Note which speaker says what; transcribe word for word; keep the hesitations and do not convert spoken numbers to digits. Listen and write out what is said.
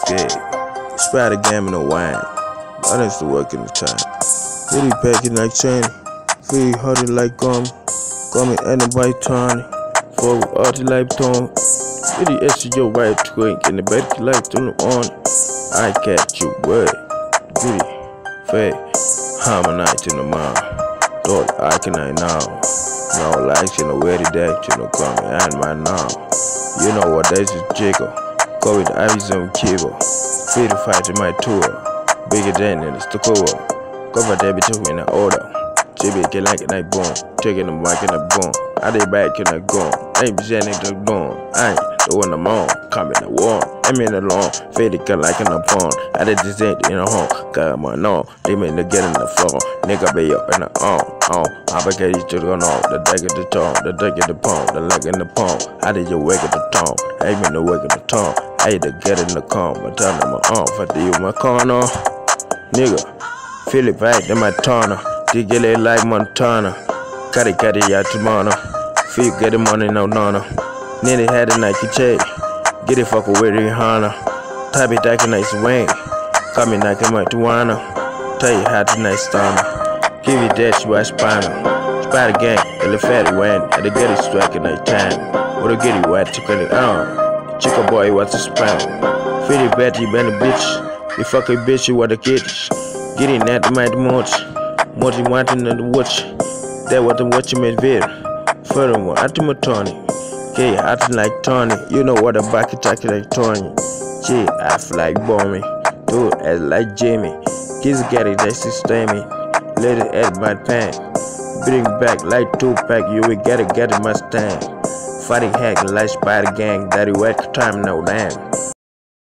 Speaker 1: scared. Spider game in the wine. I used to work in the time. Really packing like Cheney. Free hurting like gum. Gummy anybody Tony. For arty like Tom. Really S your white twink in the bed like to on. I catch you word. Goody. Fair. Harmonize in the mouth. Don't I can I now. No likes in the way that you know come and my now. You know what that's a jiggle. Go with eyes on cable. Free to fight in my tour. Bigger than in the Stokoa. Cover that bitch in the order. J B get like a night boom. Taking the mic in the boom. I did back in the gun. I ain't presenting the boom. I ain't the one I'm on. Come in the warm. I'm in the long. Faded gun like in the pond. I did this ain't in the home. Got my no. They made to get in the floor. Nigga be up in the arm. Oh, I began to go on. The deck of the tone. The deck of the pond. The leg in the pond. I did your wake at the tone. I ain't been the wake at the tone. I had to get in the calm. I tell them my arm. For the you my corner. Nigga. Feel it back in my turner. Dig it like Montana. Got it, got it, ya tomorrow. Feel get the money, no nana. Nearly had a Nike check. Get it fuck with Rihanna. Type it like a nice wing. Call me like a marijuana. Tell you how to nice stunner. Give you that you a spinal. Spider gang, the fatty went. And they get it striking night time. What a get it wet to cut it on. Chica boy, what's a spam? Feel it bad, you been a bitch. You fuck a bitch, you what a kid. Get in at the mighty much. More you wanting than the watch. That what the watch you made video. Furthermore, I do my Tony. Okay, acting like Tony. You know what a back attack like Tony. Gee, I feel like Bommy. Dude, as like Jamie. Kids get it, that's systemic. Let it at my pan. Bring back like Tupac, you will get it, get it Mustang. Fighting hack like Spider gang, that it wet time no damn.